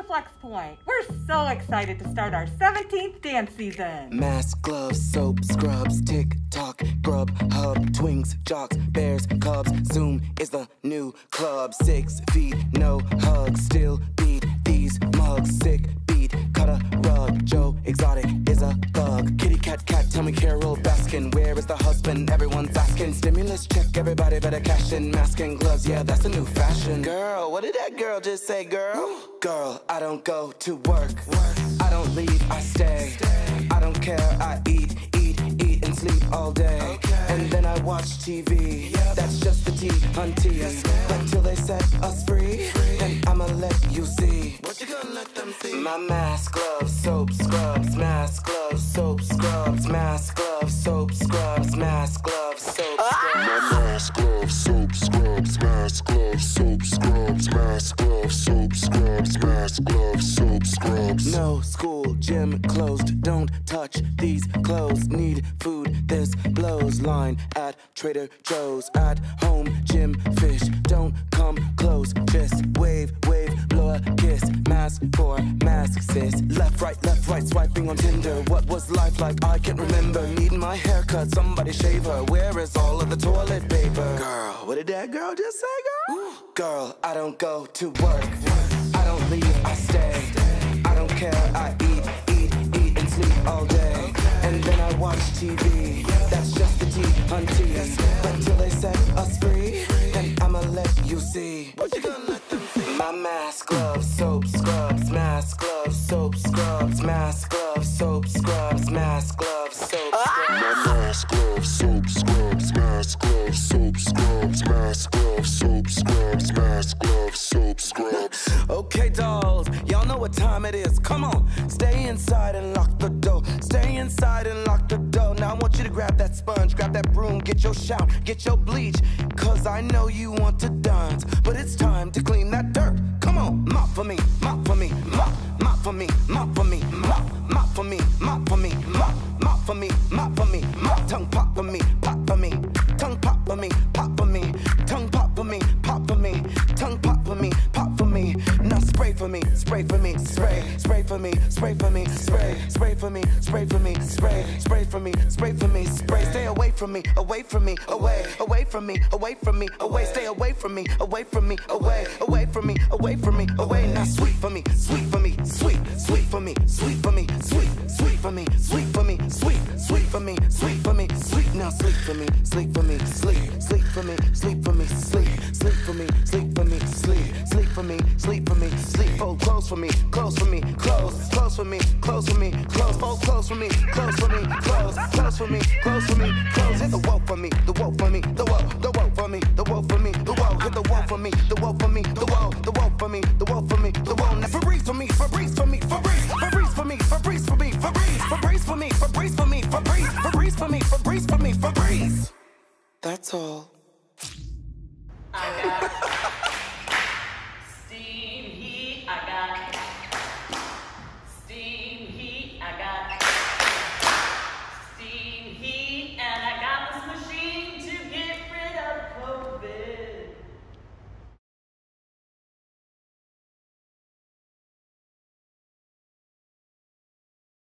Flex Point. We're so excited to start our 17th dance season. Mask, gloves, soap, scrubs, TikTok, Grubhub, Twinks, Jocks, Bears, Cubs. Zoom is the new club. 6 feet, no hugs. Still beat these mugs. Sick beat, cut a rug. Joe Exotic is a thug. Kitty cat, tell me Carol Baskin. Where is the husband? Everyone's asking. Stimulus check, everybody better cash in. Mask and gloves, yeah, that's a new fashion. Girl, what did that girl just say, girl? Girl, I don't go to work. I don't leave, I stay. I don't care, I eat and sleep all day. And then I watch TV. That's just the tea, hunty. But till they set us free, then I'ma let you see. What you gonna let them see? My mask, gloves, soap, scrubs. Mask, gloves, soap, scrubs. Mask, gloves, soap, scrubs. Mask, gloves, soap, scrubs. My mask, gloves, soap, scrubs. Mask, gloves, soap, scrubs. Mask, gloves, soap, scrubs. Mask, gloves, soap, scrubs. No school, gym closed. Don't touch these clothes. Need food, this blows. Line at Trader Joe's. At home, gym, fish. Don't come close. Just wave, blow a kiss. Mask for mask, sis. Left, right, swiping on Tinder. What was life like? I can't remember. Needing my haircut, somebody shave her. Where is all of the toilet paper? Girl, what did that girl just say, girl? Girl, I don't go to work. I don't leave, I stay. I don't care, I eat and sleep all day. And then I watch TV. That's just the tea, hunty. But till they set us free, then I'ma let you see. What you gonna let them see? My mask, gloves, soap, scrubs. Mask, gloves, soap, scrubs. Mask, gloves, soap, scrubs. Mask, gloves, soap, scrubs. My mask, gloves, soap, scrubs. Mask, gloves, soap, scrubs. Mask, gloves, soap, scrubs. Mask, gloves, soap, scrubs. Okay, dolls, y'all know what time it is. Come on, stay inside and lock the door. Stay inside and lock the door. Now I want you to grab that sponge, grab that broom, get your shout, get your bleach. Cause I know you want to dance, but it's time to clean that dirt. Come on, mop for me, mop for me, mop for me, mop for me, mop for me, mop for me, mop for me, mop for me, mop. Tongue pop for me, pop for me. Tongue pop for me, pop for me. Tongue pop for me, pop for me. Tongue pop for me, pop for me. Now spray for me, spray for me, spray for me, spray for me, spray for me, spray for me, spray for me, spray for me, spray. Stay away from me, away from me, away from me, away from me, away. Stay away from me, away from me, away from me, away from me, away. Now sweet for me, sweet for me, sweet for me, sweet for me, sweet for me, sweet for me, sweet for me, sweet for me, sweet. Now sleep for me, sleep for me, sleep for me, sleep for me, sleep for me, sleep for me, sleep for me, sleep for me, sleep. Fold close for me, close for me, close for me, close for me, close. Fold close for me, close for me, close for me, close for me, close. Hit the wall for me, the wall for me, the wall for me, the wall for me, the wall. Hit the wall for me, the wall for me, the wall for me, the wall for me, the wall. Now Febreze for me, Febreze for me, Febreze for me, Febreze for me, Febreze for me, Febreze for me, Febreze for me, Febreze for me, Febreze. That's all. I got